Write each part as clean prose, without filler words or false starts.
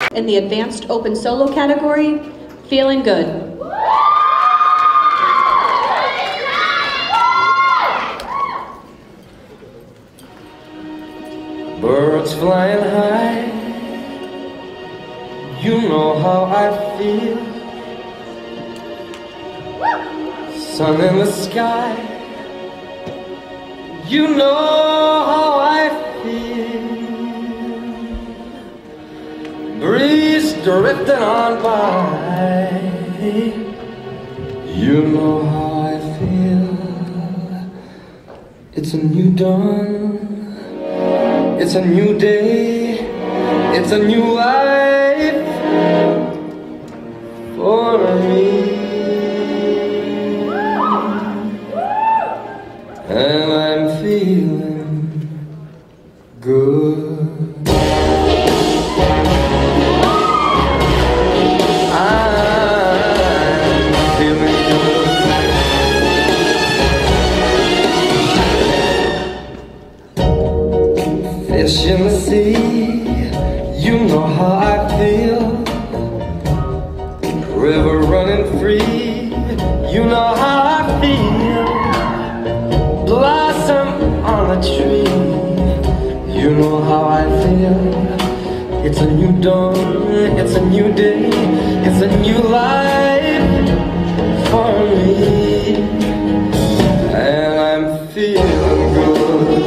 In the Advanced Open Solo category, Feeling Good. Birds flying high, you know how I feel. Sun in the sky, you know how I feel. Breeze drifting on by, you know how I feel. It's a new dawn, it's a new day, it's a new life for me. And I'm feeling good. I'm feeling good. Fish in the sea, you know how I feel. River running free, you know how I feel. Blossom on a tree, you know how I feel. It's a new dawn, it's a new day, it's a new life for me. And I'm feeling good.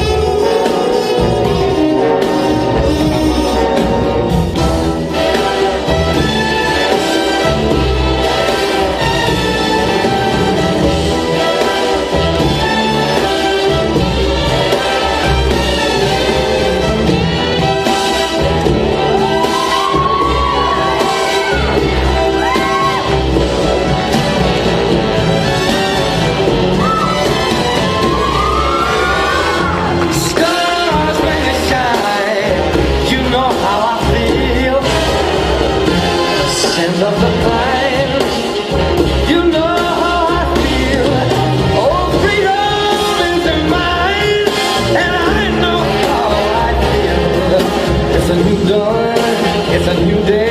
Of the pine, you know how I feel. Oh, freedom is mine, and I know how I feel. It's a new dawn, it's a new day.